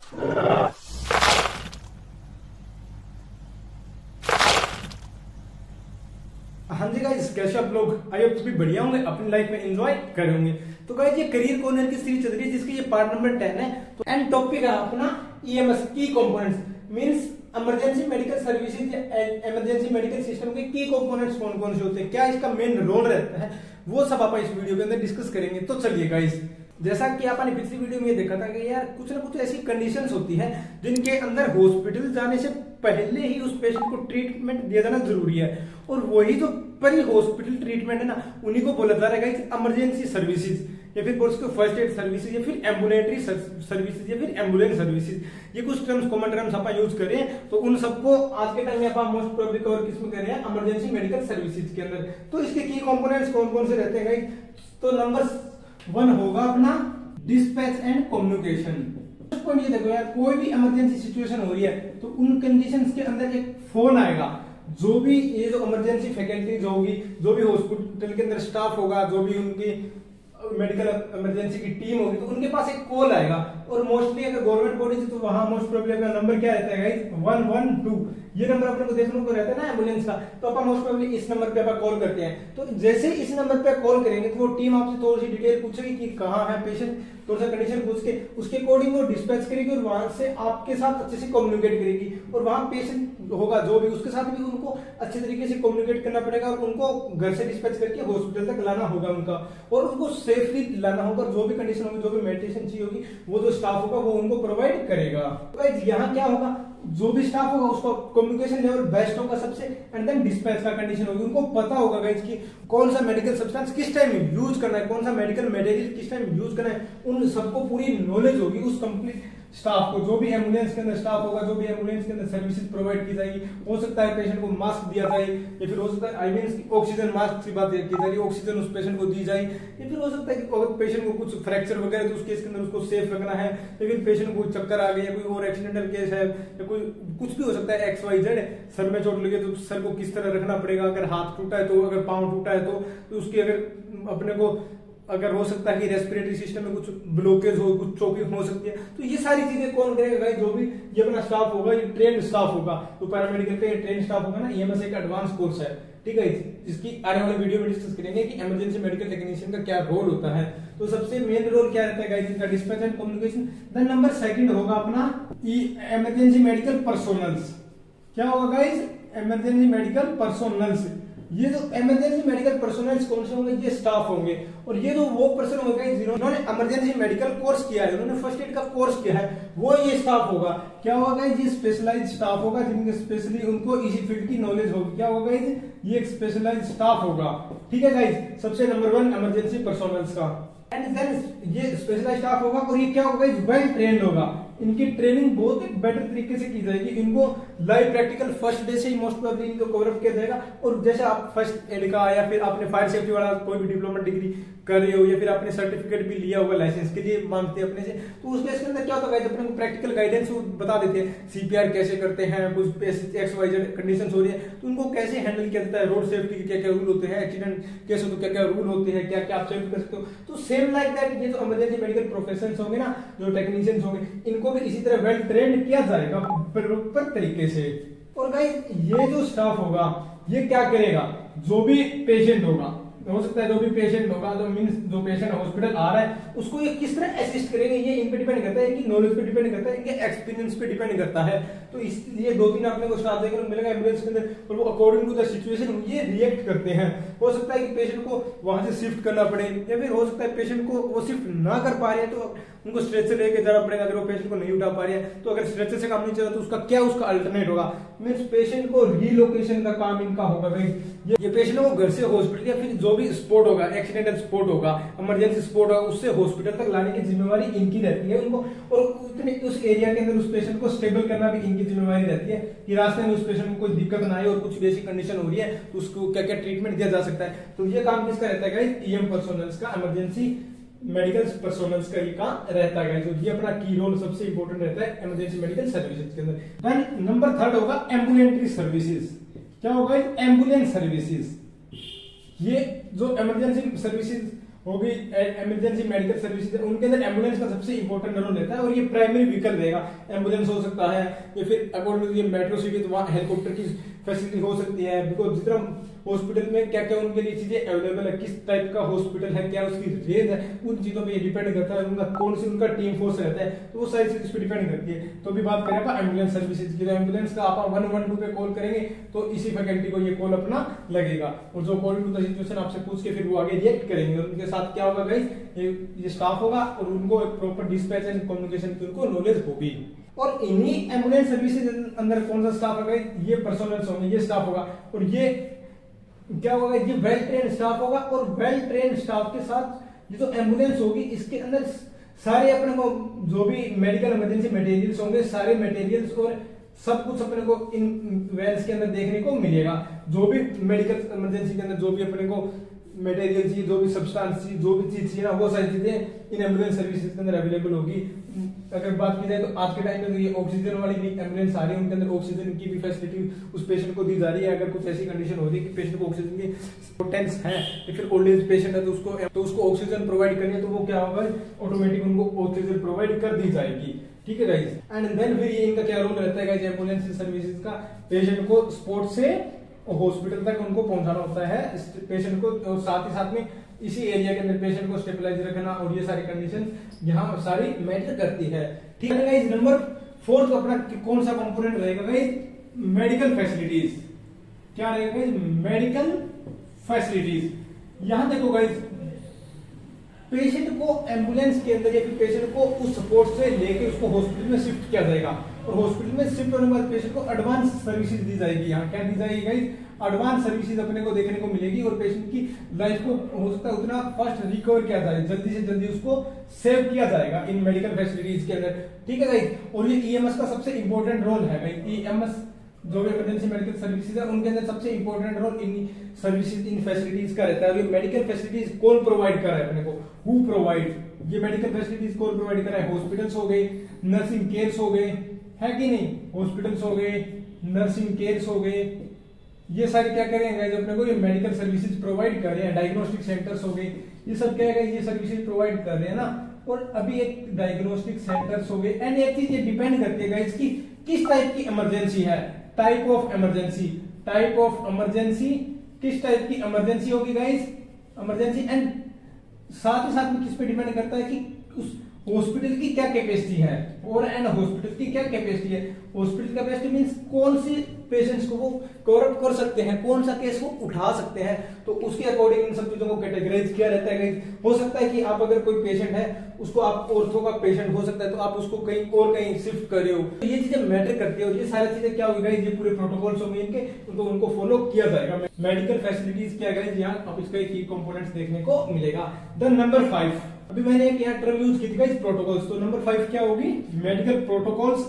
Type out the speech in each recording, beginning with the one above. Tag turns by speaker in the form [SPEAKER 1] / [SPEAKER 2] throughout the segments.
[SPEAKER 1] हाँ जी गाइस, कैसे आप लोग? आई होप सभी बढ़िया होंगे, अपनी लाइफ में एंजॉय कर होंगे। तो गाइस, ये करियर कॉर्नर की सीरीज चल रही है जिसकी ये पार्ट नंबर 10 है। तो एंड टॉपिक है अपना ईएमएस की components, means emergency medical services या इमरजेंसी मेडिकल सिस्टम के की कंपोनेंट्स कौन कौन से होते हैं, क्या इसका मेन रोल रहता है, वो सब आप इस वीडियो के अंदर डिस्कस करेंगे। तो चलिए गाइस, जैसा कि आपने पिछली वीडियो में ये देखा था कि यार कुछ ना कुछ ऐसी कंडीशंस होती है जिनके अंदर हॉस्पिटल जाने से पहले ही उस पेशेंट को ट्रीटमेंट दिया जाना जरूरी है, और वही जो परी हॉस्पिटल ट्रीटमेंट है ना, उन्हीं को बोला जा रहा है इमरजेंसी सर्विसेज, या फिर बोल सकते फर्स्ट एड सर्विसेज, या फिर एम्बुलेटरी सर्विसेज, या फिर एम्बुलेंस सर्विसेज। ये कुछ टर्म्स, कॉमन टर्म्स आप यूज करें तो उन सबको आज के टाइम में आप मोस्ट प्रोबेबली कवर किसमें कर रहे हैं, इमरजेंसी मेडिकल सर्विसेज के अंदर। तो इसके की कंपोनेंट्स कौन कौन से रहते हैं गाइस? तो नंबर 1 होगा अपना डिस्पैच एंड कम्युनिकेशन। पॉइंट ये देखो यार, कोई भी इमरजेंसी सिचुएशन हो रही है तो उन कंडीशंस के अंदर एक फोन आएगा। जो भी ये जो इमरजेंसी फैकल्टीज होगी, जो भी हॉस्पिटल के अंदर स्टाफ होगा, जो भी उनकी मेडिकल इमरजेंसी की टीम होगी, तो उनके पास एक कॉल आएगा। और मोस्टली अगर गवर्नमेंट बॉडी तो वहां मोस्ट प्रोबेबली अपना नंबर क्या रहता है गाइस, 112। ये नंबर अपने को देखने को रहता है ना एम्बुलेंस का, तो अपन मोस्ट प्रोबेबली इस नंबर पे अपन कॉल करते हैं। तो जैसे इस नंबर पे कॉल करेंगे तो वो टीम आपसे थोड़ी सी डिटेल पूछेगी कि कहाँ है पेशेंट, थोड़ा सा कंडीशन पूछ के उसके अकॉर्डिंग वो डिस्पैच करेगी और वहां से आपके साथ अच्छे से कम्युनिकेट करेगी। और वहां पेशेंट होगा जो भी, उसके साथ भी उनको अच्छे तरीके से कम्युनिकेट करना पड़ेगा और उनको घर से डिस्पैच करके हॉस्पिटल तक लाना होगा उनका, और उनको सेफली लाना होगा। जो भी कंडीशन होगी, जो भी मेडिटेशन चाहिए होगी, वो जो स्टाफ होगा वो उनको प्रोवाइड करेगा। तो यहाँ क्या होगा, जो भी स्टाफ होगा उसका कम्युनिकेशन लेवल बेस्ट होगा सबसे, एंड देन डिस्पैच का कंडीशन होगी। उनको पता होगा गाइस कि कौन सा मेडिकल सब्सटेंस किस टाइम यूज करना है, कौन सा मेडिकल मटेरियल किस टाइम यूज करना है, उन सबको पूरी नॉलेज होगी उस कंप्लीट स्टाफ को। जो भी एम्बुलेंस के अंदर स्टाफ होगा, जो भी एम्बुलेंस के अंदर सर्विसेज प्रोवाइड की जाएगी, हो सकता है पेशेंट को मास्क दिया जाए, या फिर हो सकता है आई मीन ऑक्सीजन मास्क की बात की जाए, ऑक्सीजन उस पेशेंट को दी जाए, या फिर हो सकता है कि अगर पेशेंट को कुछ फ्रैक्चर वगैरह तो उस केस के अंदर उसको सेफ रखना है, या फिर पेशेंट को चक्कर आ गया, या कोई और एक्सीडेंटल केस है, या कोई कुछ भी हो सकता है, XYZ सर में चोट लगी तो सर को किस तरह रखना पड़ेगा, अगर हाथ टूटा है तो, अगर पांव टूटा है तो उसकी अगर अपने को अगर हो सकता है कि रेस्पिरेटरी सिस्टम में कुछ ब्लॉकेज हो, कुछ चोकिंग हो सकती है, तो ये सारी चीजें कौन करेगा भाई? जो भी ये अपना स्टाफ होगा, ये ट्रेन स्टाफ होगा। तो पैरामेडिकल का ये ट्रेन स्टाफ होगा ना, ईएमएस एक एडवांस कोर्स है, ठीक है। इसकी आने वाले वीडियो में डिस्कस करेंगे कि इमरजेंसी मेडिकल टेक्नीशियन का क्या रोल होता है। तो सबसे मेन रोल क्या रहता है गाइस इनका, dispatch and communication. Then number 2 होगा अपना इमरजेंसी मेडिकल पर्सोनल्स। क्या होगा गाइस? Emergency medical personnels. ये जो इमरजेंसी मेडिकल पर्सोनल्स कौन से होंगे? ये स्टाफ होंगे, और ये जो वो पर्सन होगा जिन्होंने इमरजेंसी मेडिकल कोर्स किया है, उन्होंने फर्स्ट एड का कोर्स किया है, वो ये स्टाफ होगा। क्या होगा? ये स्पेशलाइज्ड स्टाफ होगा, जिनके स्पेशली उनको इसी फील्ड की नॉलेज होगी। क्या होगा गाइस? ये एक स्पेशलाइज्ड स्टाफ होगा, ठीक है गाइस। सबसे नंबर 1 इमरजेंसी पर्सोनल्स का। एंड देन ये स्पेशलाइज्ड स्टाफ होगा, और ये क्या होगा? वेल ट्रेन्ड होगा। इनकी ट्रेनिंग बहुत ही बेटर तरीके से की जाएगी। इनको लाइव प्रैक्टिकल फर्स्ट डे से ही मोस्ट प्रोबेबली इनको कवर अप किया जाएगा। और जैसे आप फर्स्ट एड का, या फिर आपने फायर सेफ्टी वाला कोई भी डिप्लोमा डिग्री कर रहे हो, या फिर आपने सर्टिफिकेट भी लिया होगा लाइसेंस के लिए मांगते हैं अपने से, तो उसमें इसके अंदर क्या होता है, अपने को प्रैक्टिकल गाइडेंस बता देते हैं। CPR कैसे करते हैं, कुछ XYZ कंडीशन हो रही है तो उनको कैसे हैंडल किया जाता है, रोड सेफ्टी के क्या क्या रूल होते हैं, एक्सीडेंट केस हो तो क्या क्या रूल होते हैं, क्या क्या आप सेफ कर सकते हो। तो सेम लाइक दैट ये जो इमरजेंसी मेडिकल प्रोफेशनल्स होंगे ना, जो टेक्नीशियंस होंगे, इनको भी इसी तरह वेल ट्रेंड किया जाएगा प्रॉपर तरीके से। और गाइस, ये जो स्टाफ होगा ये क्या करेगा? जो भी पेशेंट होगा, हो सकता है जो भी पेशेंट होगा, जो मींस जो पेशेंट हॉस्पिटल आ रहा है उसको ये किस तरह असिस्ट करेंगे, ये इन पे डिपेंड करता है, इनकी नॉलेज पे डिपेंड करता है, इनके एक्सपीरियंस पे डिपेंड करता है। तो इसलिए 2-3 आपने को स्टाफ देखने को मिलेगा एम्बुलेंस के अंदर, और वो अकॉर्डिंग टू द सिचुएशन ये रिएक्ट करते हैं। हो सकता है कि पेशेंट को वहां से शिफ्ट करना पड़े, या फिर हो सकता है पेशेंट को वो शिफ्ट ना कर पा रहे हैं तो उनको स्ट्रेचर लेके जाना पड़ेगा। अगर वो पेशेंट को नहीं उठा पा रहे हैं तो अगर स्ट्रेचर से काम नहीं चला तो उसका क्या उसका अल्टरनेट होगा, मींस पेशेंट को रीलोकेशन का काम इनका होगा भाई। ये पेशेंट को घर से हॉस्पिटल, या फिर जो भी स्पॉट होगा, एक्सीडेंटल स्पॉट होगा, इमरजेंसी स्पॉट होगा, उससे हॉस्पिटल तक लाने की जिम्मेवारी इनकी रहती है उनको। और उस एरिया के अंदर उस पेशेंट को स्टेबल करना भी इनकी जिम्मेवारी रहती है कि रास्ते में उस पेशेंट को कोई दिक्कत ना आए, और कुछ बेसिक कंडीशन हो रही है तो उसको क्या क्या ट्रीटमेंट दिया जा सकता है। तो ये काम किसका रहता है गाइस? EM पर्सोनल्स का, इमरजेंसी मेडिकल पर्सोनल्स का ये काम रहता है। तो ये अपना की रोल सबसे इंपॉर्टेंट रहता है इमरजेंसी मेडिकल सर्विसेज के अंदर। देन नंबर 3 होगा एम्बुलेंटरी सर्विसेज। क्या होगा? Ambulance services. ये जो इमरजेंसी सर्विसेज होगी इमरजेंसी मेडिकल सर्विसेज, उनके अंदर एम्बुलेंस का सबसे इंपॉर्टेंट रोल रहता है और ये प्राइमरी व्हीकल रहेगा। एम्बुलेंस हो सकता है या फिर अकॉर्डिंग टू ये मेट्रो सिटी तो वहाँ हेलीकॉप्टर की फैसिलिटी हो सकती है। बिकॉज जितना हॉस्पिटल में क्या क्या उनके लिए चीजें अवेलेबल है, किस टाइप का हॉस्पिटल है, क्या उसकी रेंज है, उन चीजों पे डिपेंड करता है। उनका कौन सी उनका टीम फोर्स रहता है, तो वो सारी चीज इस पे डिपेंड करती है। तो अभी बात करें आप एम्बुलेंस सर्विसेज की, तो एम्बुलेंस का आप 112 पे कॉल करेंगे तो इसी फैकल्टी को ये कॉल अपना लगेगा और जो कॉल टू द सिचुएशन आपसे पूछ के फिर वो आगे रिएक्ट करेंगे। और उनके साथ क्या होगा गाइस, ये स्टाफ होगा और उनको प्रॉपर डिस्पैच एंड कम्युनिकेशन की उनको नॉलेज होगी। और इन्हीं एम्बुलेंस सर्विसेज अंदर कौन सा स्टाफ होगा, ये पर्सनल होंगे, ये स्टाफ होगा और ये क्या होगा, ये वेल ट्रेन स्टाफ होगा। और वेल ट्रेन स्टाफ के साथ ये जो एम्बुलेंस होगी इसके अंदर सारे अपने को जो भी मेडिकल इमरजेंसी मटेरियल्स होंगे, सारे मटेरियल्स और सब कुछ अपने को इन वैन्स के अंदर देखने को मिलेगा। जो भी मेडिकल इमरजेंसी के अंदर जो भी अपने को मटेरियल चाहिए, जो भी सब्सटेंस चाहिए, जो भी चीज चाहिए ना, वो सारी चीजें इन एम्बुलेंस सर्विसेज के अंदर अवेलेबल होगी। अगर बात की जाए तो आज के टाइम में तो ये ऑक्सीजन वाली भी एम्बुलेंस आ रही है, उनके अंदर ऑक्सीजन की भी फैसिलिटी उस पेशेंट को दी जा रही है। अगर कुछ ऐसी कंडीशन हो रही है कि पेशेंट को ऑक्सीजन की पोटेंस है या फिर ओल्ड एज पेशेंट है तो उसको ऑक्सीजन प्रोवाइड करनी है, तो वो क्या होगा, ऑटोमेटिक उनको ऑक्सीजन प्रोवाइड कर दी जाएगी। ठीक है गाइस। एंड देन फिर इनका क्या रोल रहता है गाइस एम्बुलेंस सर्विसेज का, पेशेंट को स्पॉट से हॉस्पिटल तक उनको पहुंचाना होता है पेशेंट को, और साथ ही साथ में इसी एरिया के अंदर पेशेंट को स्टेबलाइज रखना और ये सारी कंडीशन यहाँ सारी मैटर करती है। ठीक है गाइस। नंबर 4 अपना कौन सा कंपोनेंट रहेगा गाइस, मेडिकल फैसिलिटीज। क्या रहेगा गाइस, मेडिकल फैसिलिटीज। यहां देखो गाइस, पेशेंट को एम्बुलेंस के अंदर या फिर पेशेंट को उस सपोर्ट से लेके उसको हॉस्पिटल में शिफ्ट किया जाएगा और हॉस्पिटल में शिफ्ट होने के बाद पेशेंट को एडवांस सर्विसेज दी जाएगी। यहाँ क्या दी जाएगी गाइस, एडवांस सर्विसेज अपने को देखने को मिलेगी और पेशेंट की लाइफ को हो सकता है उतना फास्ट रिकवर किया जाए, जल्दी से जल्दी उसको सेव किया जाएगा इन मेडिकल फैसिलिटीज के अंदर। ठीक है गाइस। और ये ईएमएस का सबसे इंपॉर्टेंट रोल है गाइस। ईएमएस जो भी इमरजेंसी मेडिकल सर्विसेज है उनके अंदर सबसे इंपॉर्टेंट रोल इन सर्विसेज इन फैसिलिटीज का रहता है। और ये मेडिकल फैसिलिटीज कौन प्रोवाइड कर रहा है अपने को, हु प्रोवाइड, ये मेडिकल फैसिलिटीज कौन प्रोवाइड कर रहा है, हॉस्पिटल्स हो गए, नर्सिंग केयर्स हो गए, है कि नहीं, हॉस्पिटल्स हो गए, नर्सिंग केयर्स हो गए, ये सारे क्या करेंगे अपने को, ये मेडिकल सर्विसेज प्रोवाइड कर रहे हैं। डायग्नोस्टिक सेंटर्स हो गए, ये सब क्या है, ये सर्विसेज प्रोवाइड कर रहे हैं ना। और अभी एक डायग्नोस्टिक सेंटर्स हो गए। एंड एक चीज ये डिपेंड करती है इसकी किस टाइप की इमरजेंसी है, type of emergency, type of emergency, किस टाइप की इमरजेंसी होगी गाइस, इमरजेंसी। एंड साथ ही साथ में किस पे डिपेंड करता है कि उस हॉस्पिटल की क्या कैपेसिटी है, और एंड हॉस्पिटल की क्या कैपेसिटी है। हॉस्पिटल कैपेसिटी मींस कौन सी पेशेंट्स को वो कवर अप कर सकते हैं, कौन सा केस वो उठा सकते हैं, तो उसके अकॉर्डिंग इन सब चीजों को कैटेगराइज किया रहता है। हो सकता है कि आप अगर कोई पेशेंट है उसको आप ऑर्थो का पेशेंट हो सकता है तो आप उसको कहीं और कहीं शिफ्ट कर रहे हो, तो ये चीजें मैटर करती है। और ये सारी चीजें क्या होगी, ये पूरे प्रोटोकॉल्स होंगे इनके, तो उनको फॉलो किया जाएगा। मेडिकल फैसिलिटीज क्या गाइस, यहाँ आप इसका की कंपोनेंट्स देखने को मिलेगा। देन नंबर 5, अभी मैंने एक यहाँ टर्म यूज की थी गाइस, प्रोटोकॉल्स। तो नंबर 5 क्या होगी, medical protocols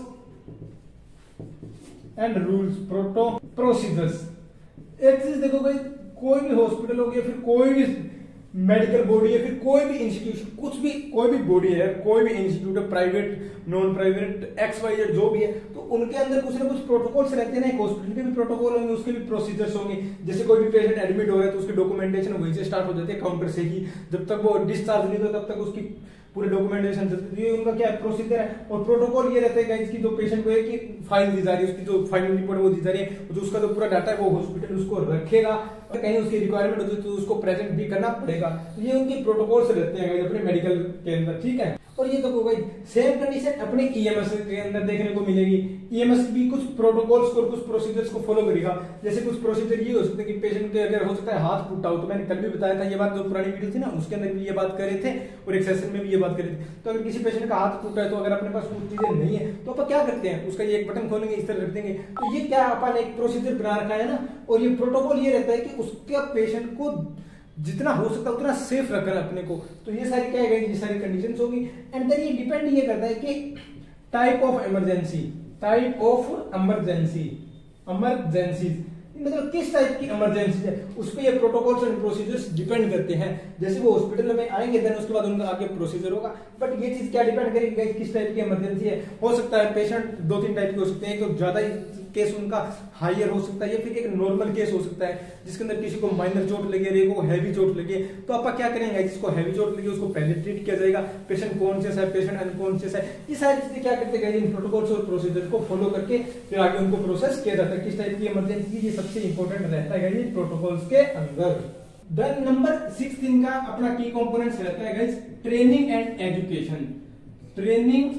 [SPEAKER 1] and rules, procedures. एक चीज देखो गाइस, कोई भी हॉस्पिटल हो गया, फिर कोई भी मेडिकल बॉडी है, फिर कोई भी इंस्टीट्यूशन, कुछ भी कोई भी बॉडी है, कोई भी इंस्टीट्यूट है, प्राइवेट, नॉन प्राइवेट, XYZ जो भी है, तो उनके अंदर कुछ ना कुछ प्रोटोकॉल्स रहते हैं ना। एक हॉस्पिटल के भी प्रोटोकॉल होंगे, उसके भी प्रोसीजर्स होंगे। जैसे कोई भी पेशेंट एडमिट हो रहा है तो उसकी डॉक्यूमेंटेशन वहीं से स्टार्ट हो जाती है, काउंटर से ही। जब तक वो डिस्चार्ज नहीं होता तब तक उसकी पूरे डॉक्यूमेंटेशन चलती है। उनका क्या प्रोसीजर है। और प्रोटोकॉल ये रहता है कि जो पेशेंट को एक फाइल दी जा रही है, उसकी जो फाइनल रिपोर्ट वो दी जा रही है, जो उसका जो पूरा डाटा है वो हॉस्पिटल उसको रखेगा, कहीं उसकी रिक्वायरमेंट होती है तो उसको प्रेजेंट भी करना पड़ेगा। तो ये उनके प्रोटोकॉल्स रहते हैं अपने मेडिकल के अंदर। ठीक है। और ये तो भाई सेम कंडीशन अपने ईएमएस के अंदर देखने को मिलेगी। ईएमएस भी कुछ प्रोटोकॉल्स और कुछ प्रोसीजर्स को फॉलो करेगा। जैसे कुछ प्रोसीजर ये हो सकते हैं कि पेशेंट के अगर हो सकता है हाथ टूटा हो, तो मैंने कल भी बताया था ये बात, जो पुरानी वीडियो थी ना उसके अंदर भी ये बात कर रहे थे और एक सेशन में भी ये बात कर रहे थे। तो अगर किसी पेशेंट का हाथ टूटा है तो अगर अपने पास कुछ चीजें नहीं है तो अपन क्या करते हैं, उसका ये एक बटन खोलेंगे, इस तरह रख देंगे। तो ये क्या अपन एक प्रोसीजर बना रखा है ना। और ये प्रोटोकॉल ये रहता है कि उसके पेशेंट को जितना हो सकता है उतना सेफ रखना अपने को। तो ये सारी क्या है, ये सारी कंडीशंस होगी। एंड देन ये डिपेंड ये करता है कि type of emergency, type of emergency, मतलब किस टाइप की इमरजेंसी है, उस पर ये प्रोटोकॉल्स एंड प्रोसीजर्स डिपेंड करते हैं। जैसे वो हॉस्पिटल में आएंगे देन उसके बाद उनका आगे प्रोसीजर होगा। बट ये चीज क्या डिपेंड करेगी किस टाइप की इमरजेंसी है। हो सकता है पेशेंट 2-3 टाइप के हो सकते हैं, तो ज्यादा ही केस उनका हायर हो सकता है या फिर एक नॉर्मल केस हो सकता है जिसके अंदर किसी को माइनर चोट लगे, रे को हैवी चोट लगे। तो आप क्या करेंगे, जिसको हैवी चोट लगे उसको पहले ट्रीट किया जाएगा, पेशेंट कॉन्शियस है, पेशेंट अनकॉन्शियस है, ये सारी चीजें क्या करते हैं इन प्रोटोकॉल्स और प्रोसीजर को फॉलो करके फिर आगे उनको प्रोसेस किया जाता है। किस टाइप की इमरजेंसी, ये सबसे इंपॉर्टेंट रहता है गाइस प्रोटोकॉल्स के अंदर। देन नंबर 6 इनका अपना की कंपोनेंट्स रहता है guys training and education. Training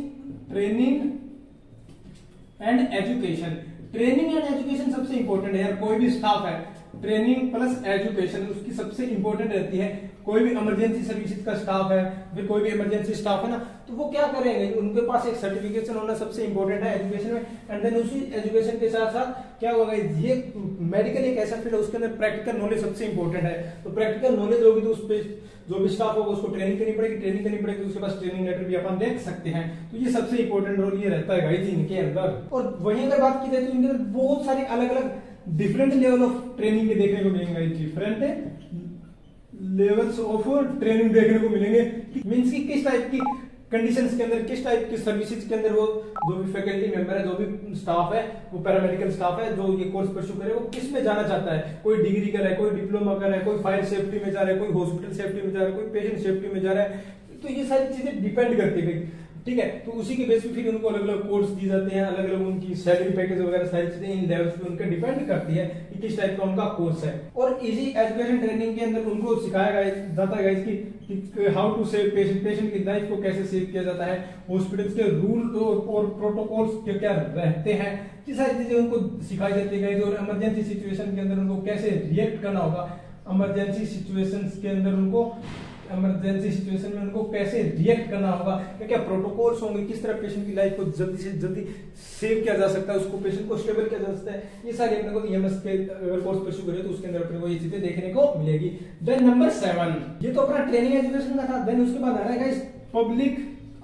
[SPEAKER 1] and education, training and education सबसे इंपॉर्टेंट है यार। कोई भी स्टाफ है, ट्रेनिंग प्लस एजुकेशन उसकी सबसे इंपॉर्टेंट रहती है। कोई भी इमरजेंसी सर्विसेज का स्टाफ है, फिर कोई भी इमरजेंसी स्टाफ है ना, तो वो क्या करेंगे, उनके पास एक सर्टिफिकेशन होना सबसे इंपॉर्टेंट है एजुकेशन में। एंड देन उसी एजुकेशन के साथ साथ क्या होगा, ये मेडिकल एक ऐसा फील्ड है उसके अंदर प्रैक्टिकल नॉलेज सबसे इंपॉर्टेंट है। तो प्रैक्टिकल नॉलेज होगी तो उस पे जो भी स्टाफ होगा उसको ट्रेनिंग करनी पड़ेगी, उसके पास ट्रेनिंग लेटर भी अपन देख सकते हैं। तो ये सबसे इंपॉर्टेंट रोल ये रहता है गाइस इनके अंदर। और वहीं अगर बात की जाए तो इनके अंदर बहुत सारे अलग अलग डिफरेंट लेवल ऑफ ट्रेनिंग के देखने को मिलेंगे, डिफरेंट लेवल्स ऑफ ट्रेनिंग देखने को मिलेंगे। मींस की किस टाइप की कंडीशंस के अंदर, किस टाइप की सर्विसेज के अंदर वो जो भी फैकल्टी मेंबर है, जो भी स्टाफ है, वो पैरामेडिकल स्टाफ है जो ये कोर्स परस्यू करे, वो किस में जाना चाहता है। कोई डिग्री कर रहा है, कोई डिप्लोमा कर रहा है, कोई फायर सेफ्टी में जा रहा है, कोई हॉस्पिटल सेफ्टी में जा रहा है, कोई पेशेंट सेफ्टी में जा रहा है। तो ये सारी चीजें डिपेंड करती है, ठीक है। तो उसी के बेस पे फिर उनको अलग अलग कोर्स दी जाते हैं, अलग अलग उनकी सैलरी पैकेज वगैरह सारी चीजें इन लेवल्स पे उनका डिपेंड करती है कि किस टाइप का उनका कोर्स है। और इजी एजुकेशन ट्रेनिंग के अंदर उनको सिखाया जाता है कि how to save patient, patient की लाइफ को कैसे सेव किया जाता है, हॉस्पिटल्स के रूल और प्रोटोकॉल्स क्या रहते हैं, ये सारी चीजें उनको सिखाई जाती है। और इमरजेंसी सिचुएशन के अंदर उनको कैसे रिएक्ट करना होगा, इमरजेंसी सिचुएशंस के अंदर उनको इमरजेंसी सिचुएशन में उनको कैसे रिएक्ट करना होगा, क्या क्या प्रोटोकॉल्स होंगे, किस तरह पेशेंट की लाइफ को जल्दी से जल्दी सेव किया जा सकता है, उसको पेशेंट को स्टेबल किया जा सकता है। ये सारी अपने को ईएमएस के अगर कोर्स परस्यू करें तो उसके अंदर अपने को ये चीजें देखने को मिलेगी। देन नंबर 7, ये तो अपना ट्रेनिंग एजुकेशन का था। देन उसके बाद आ रहा है गाइस पब्लिक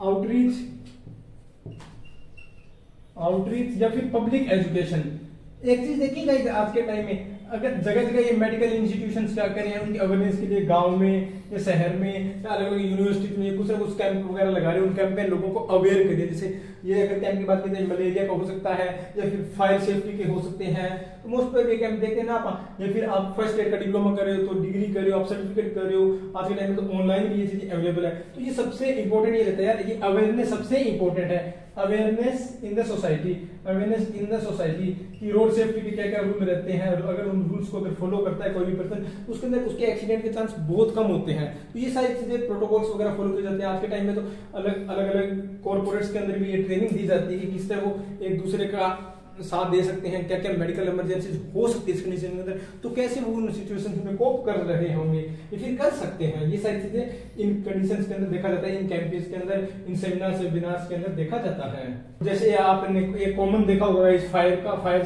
[SPEAKER 1] आउटरीच या फिर पब्लिक एजुकेशन। एक चीज देखिए गाइस आज के टाइम में अगर जगह जगह ये मेडिकल इंस्टीट्यूशंस क्या कर रहे हैं, उनकी अवेयरनेस के लिए गांव में या शहर में या अलग अलग यूनिवर्सिटी में कुछ ना कुछ कैंप वगैरह लगा रहे हैं। उन कैंप में लोगों को अवेयर करिए। जैसे ये अगर कैंप की बात करें मलेरिया का हो सकता है या फिर फायर सेफ्टी के हो सकते हैं, तो मोस्ट पर ये कैंप देखते हैं ना आप। या फिर आप फर्स्ट एड का डिप्लोमा कर रहे हो तो डिग्री कर रहे हो, आप सर्टिफिकेट कर रहे हो, आज के टाइम में तो ऑनलाइन भी ये चीजें अवेलेबल है। तो ये सबसे इंपॉर्टेंट ये रहता है यार, ये अवेयरनेस सबसे इंपॉर्टेंट है। Awareness in the society, awareness in the society की रोड सेफ्टी के क्या क्या रूल रहते हैं, अगर उन रूल्स को अगर फॉलो करता है कोई भी पर्सन, उसके अंदर उसके एक्सीडेंट के चांस बहुत कम होते हैं। तो ये सारी चीजें प्रोटोकॉल्स वगैरह फॉलो किए जाते हैं। आज के टाइम में तो अलग अलग कॉर्पोरेट्स के अंदर भी ये ट्रेनिंग दी जाती है कि किस तरह वो एक दूसरे का साथ दे सकते हैं, क्या क्या मेडिकल इमरजेंसी हो सकती है इस कंडीशन के अंदर, तो कैसे वो उन सिचुएशंस में कोप कर रहे होंगे या फिर कर सकते हैं। ये सारी चीजें इन कंडीशंस के अंदर देखा जाता है, इन कैंपेस के अंदर, इन सेमिनार्स वेबिनार्स के अंदर देखा जाता है। जैसे आपने एक कॉमन देखा होगा इस फायर का, फायर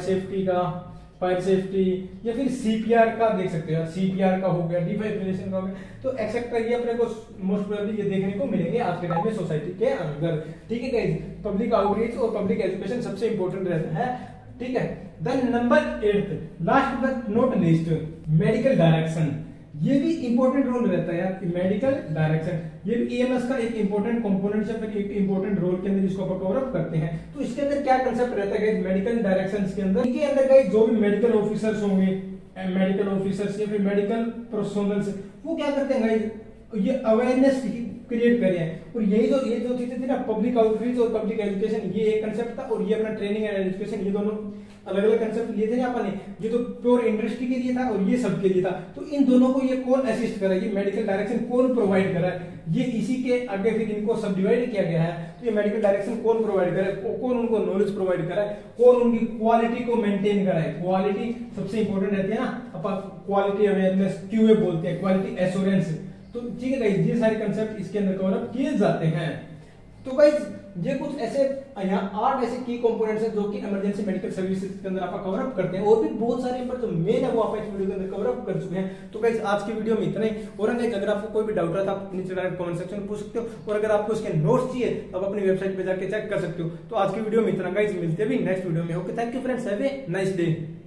[SPEAKER 1] सेफ्टी या फिर सीपीआर का देख सकते हो, सीपीआर का हो गया, डिफाइब्रिलेशन का हो गया, तो एक्सेट्रा ये अपने को मोस्ट प्रोबेबली ये देखने को मिलेंगे आज के टाइम में सोसाइटी के अंदर। ठीक है गाइस, पब्लिक आउटरीच और पब्लिक एजुकेशन सबसे इंपॉर्टेंट रहता है। ठीक है, then number 8 last but not least medical direction. ये भी इंपॉर्टेंट रोल रहता है यार, मेडिकल डायरेक्शन। ये भी ईएमएस का एक इंपॉर्टेंट कंपोनेंट है, फिर एक इंपॉर्टेंट रोल के अंदर इसको कवर अप करते हैं। तो इसके अंदर क्या कंसेप्ट रहता है गाइस मेडिकल डायरेक्शंस के अंदर, इनके अंदर गाइस जो भी मेडिकल ऑफिसर्स होंगे, मेडिकल ऑफिसर्स या फिर मेडिकल प्रोफेशनल्स, वो क्या करते हैं गाइस, ये अवेयरनेस क्रिएट कर रहे हैं। और ये जो चीजें थी ना, पब्लिक आउटरीच और पब्लिक एजुकेशन, ये एक कंसेप्ट था, और ये अपना ट्रेनिंग एंड एजुकेशन, ये दोनों अलग अलग कंसेप्ट लिए थे ना अपन ने। ये तो प्योर इंडस्ट्री के लिए था और ये सबके लिए था। तो इन दोनों को ये कौन असिस्ट करा, ये मेडिकल डायरेक्शन कौन प्रोवाइड करा, ये इसी के आगे फिर इनको सब डिवाइड किया गया है। तो ये मेडिकल डायरेक्शन कौन प्रोवाइड करा है, कौन उनको नॉलेज प्रोवाइड करा है, कौन उनकी क्वालिटी को मेंटेन करा है। क्वालिटी सबसे इंपॉर्टेंट रहती है ना, अपन क्वालिटी अवेयरनेस क्यूए बोलते हैं, क्वालिटी एश्योरेंस। तो ठीक है गाइस, ये सारे कंसेप्ट इसके अंदर कवर अप किए जाते हैं। तो गाइस ये कुछ ऐसे यहाँ 8 ऐसे की कंपोनेंट्स हैं जो कि इमरजेंसी मेडिकल सर्विसेज के अंदर आप कवर अप करते हैं। और भी बहुत सारे पर जो मेन है वो आप इस वीडियो के अंदर कवर अप कर चुके हैं। तो गाइस आज की वीडियो में इतना ही। और अगर आपको कोई भी डाउट रहा था आप नीचे डायरेक्ट कमेंट सेक्शन में पूछ सकते हो, और अगर आपको इसके नोट्स चाहिए तो आप अपनी वेबसाइट पे जाके चेक कर सकते हो। तो आज की वीडियो में इतना गाइस, मिलते हैं भी नेक्स्ट वीडियो में। Okay, thank you friends, have a nice day.